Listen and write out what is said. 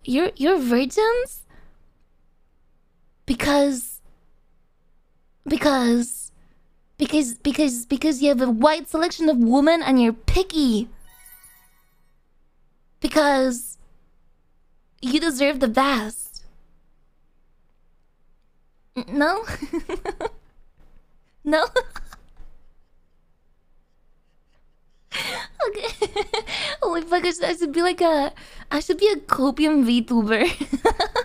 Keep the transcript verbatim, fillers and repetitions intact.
you're you're virgins because because because because because you have a wide selection of women and you're picky. Because you deserve the best. No? No? Okay. Holy fuck, I should, I should be like a... I should be a Copium Vtuber.